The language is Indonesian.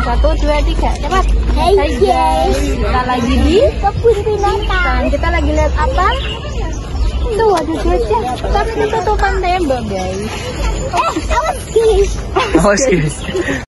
1, 2, 3, cepat. Hai guys, Kita lagi di kebun binatang. kita lagi lihat apa? Tuh ada gajah, tapi ketutupan tembok guys. Awas guys. Awas guys.